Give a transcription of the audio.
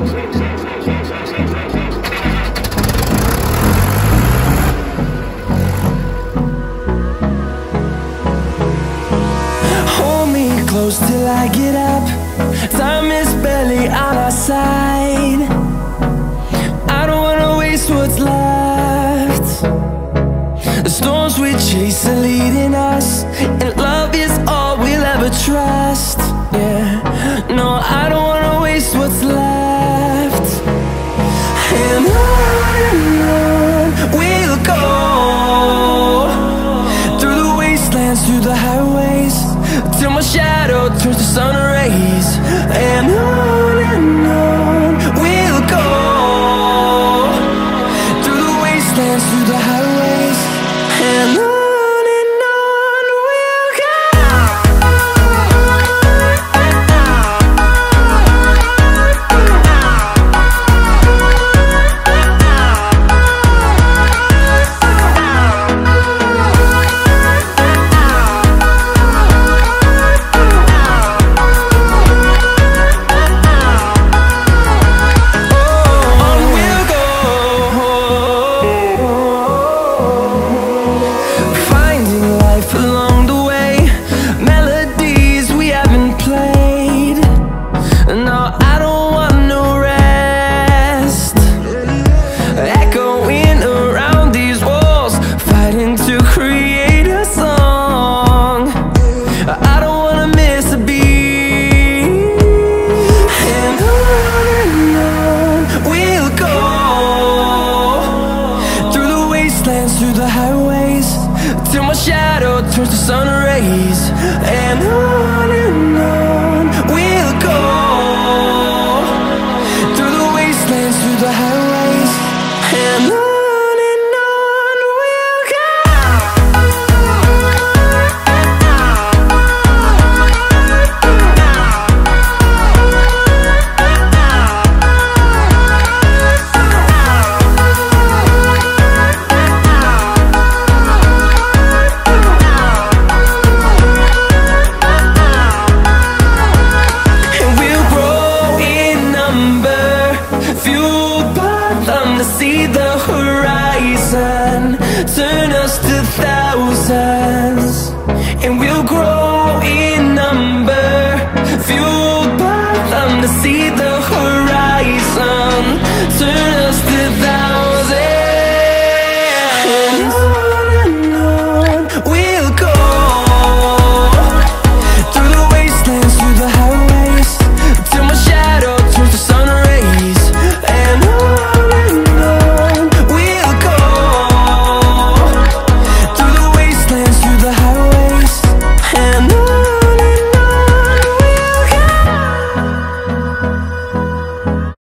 Close till I get up. Time is barely on our side. I don't wanna waste what's left. The storms we chase are leading us, and love is all we'll ever trust. Yeah, no, I don't wanna waste what's left. And on we'll go, through the wastelands, through the highways, till my shadow turns to sun rays. And on we'll go, through the wastelands, through the highways, and on we'll go. Through the highways, till my shadow turns to sun rays. And on we'll go, through the wastelands, through the highways, and on we'll go. See the horizon.